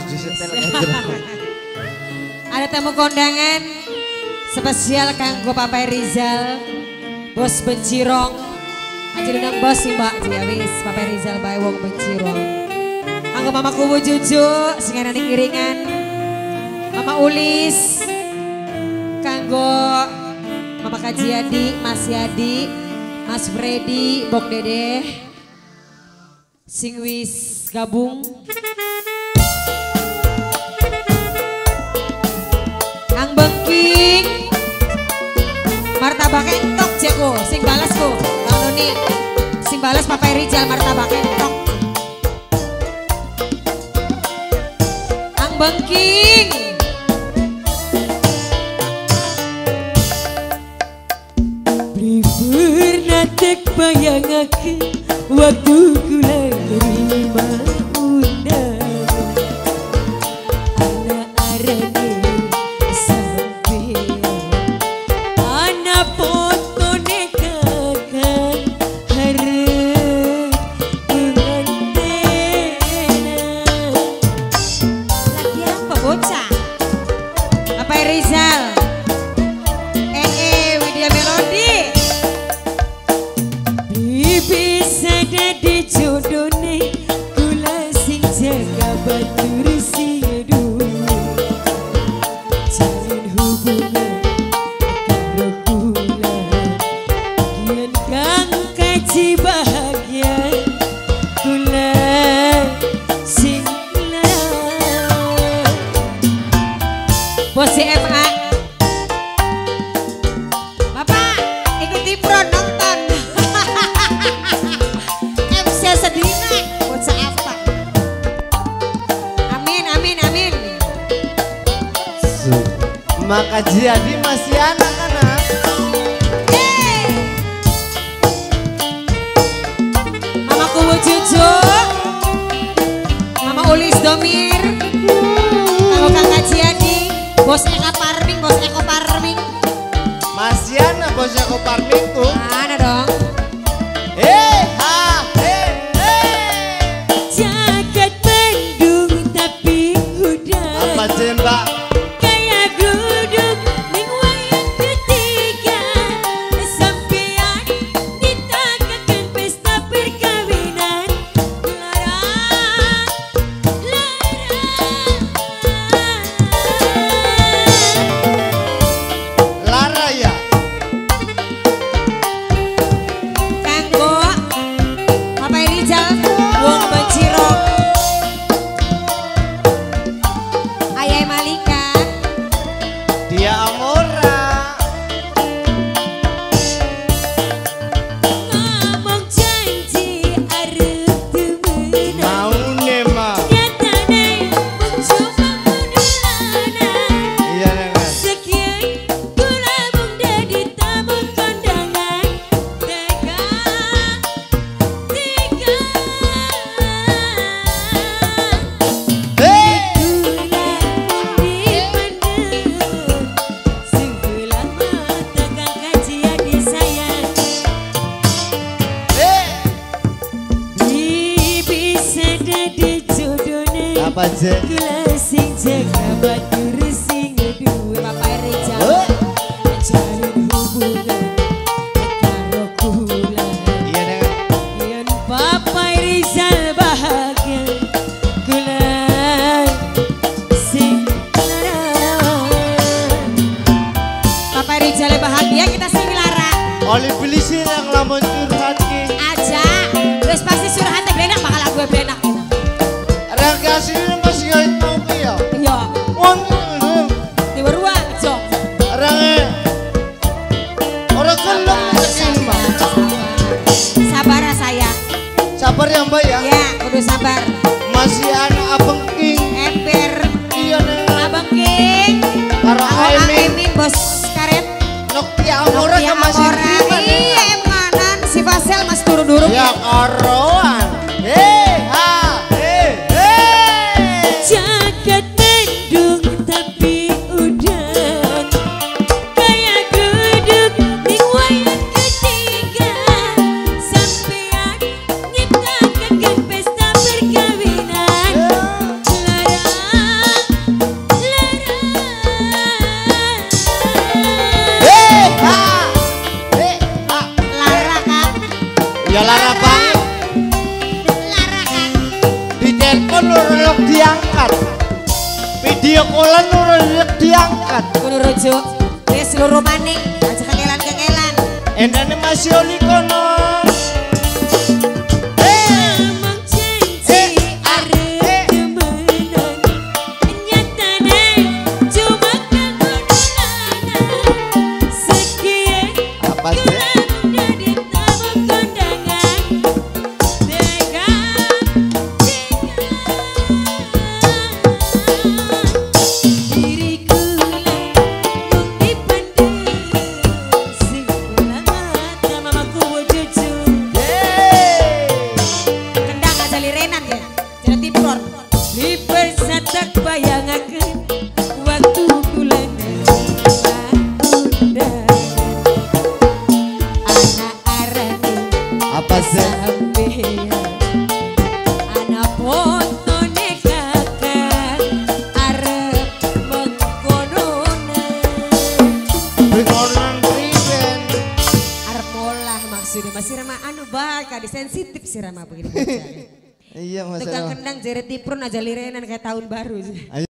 Ada tamu kondangan spesial kanggo Papai Rizal, Bos Bencirong. Aja undang bos sih Mbak, ya wis Papai Rizal bae wong Bencirong. Kanggo Mama Kubu Juju, sing arane kiringan. Mama Ulis. Kanggo Mama Kajiadi, Mas Yadi, Mas Freddy, Bok Dede. Sing wis gabung. Kang Bengking. Martabak entok jeko, sing balas ku. Bang Doni. Sing balas Papai Rizal martabak entok. Kang Bengking. Pernah tak bayangake waktu kula terima undangan anak arane sampean anak foto nekakan harap pengantina. Lagi apa bocah? Papai Rizal. Widya Melody. Bisa dadi jodone kula sing jaga batur sidu jalin hubungan karo kula yen kang kaji bahagia kula sing Bos CMA. Bapak ikuti pro nonton. MC sedina bocah apa? Amin amin amin. Maka jadi masih anak-anak. Mama Kubu Juju, Mama Ulis Domir, kalau Kakak Jiadi, Bos Eka Parming, Bos Eko Parming. Masih anak bos Eko Parming tuh. Mana dong? jagat Bandung tapi udah Apa Mbak? kayak gudug ning wayang ketiga sampean ditakakan pesta perkawinan larang Lara ya. Kanggo Papai Rizal, Wong Bencirong. Ayah Malika. Dia Amora. ngomong janji arep temenan Mau nema. nyatane mung cuma mudahan. Iya nengan. Sekian kula mung dadi tamu kondangan tega kula dipendem sing kula mata kang kajian di sayang bisa dadi jodone Apa Je? kula sing jaga batur sing duwe Papai Rizal. jalin hubungan karo kula Iya nengan. yen Papai Rizal bahagia kula sing larang Papai Rizal bahagia, kita sing lara. Oli Pilisir yang lamun curhat ki. Aja, terus pasti surhatnya benak bakal gue benak. Rangga sini masih gak mau ki ya. Iya, Wong di beruang jong. Rangga. Orang kelem makin Mbak. Sabar ya, saya. Sabar ya Mbak ya. Ya, kudu sabar. Masih anak Abang King. Ember, Iya nengan. Abang King, Para Abang Aimin. Aimin, Bos Karet. Noktia Amora Nokia kan masih Amora. terima Iya, nengan. emanan si Fasel mas turu-duru. Ya karoan. jagat Bandung tapi udah kayak gudug ning wayang ketiga sampean nyiptakan pesta perkawinan larang yuk diangkat. Video callan urung yuk diangkat. Kudu rujuk. Wis seluruh maning aja kengelan-kengelan. Endane Mas Yoli kono. Bayangaken waktu bulan anak arane Apa sih? anak foto kakak arep mengkonona Bengonan priben. Arep molah maksudnya masih Rama anu bakal sensitif si Rama begini bocah. Iya Mas. Tukang kendang jeret tiprun aja lirenan kayak tahun baru. Ayo.